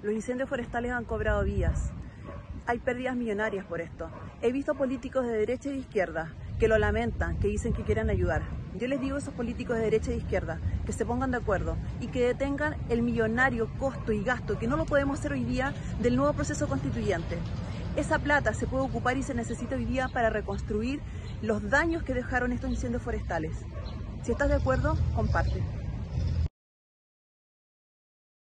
Los incendios forestales han cobrado vidas. Hay pérdidas millonarias por esto. He visto políticos de derecha y de izquierda que lo lamentan, que dicen que quieren ayudar. Yo les digo a esos políticos de derecha y de izquierda que se pongan de acuerdo y que detengan el millonario costo y gasto, que no lo podemos hacer hoy día, del nuevo proceso constituyente. Esa plata se puede ocupar y se necesita hoy día para reconstruir los daños que dejaron estos incendios forestales. Si estás de acuerdo, comparte.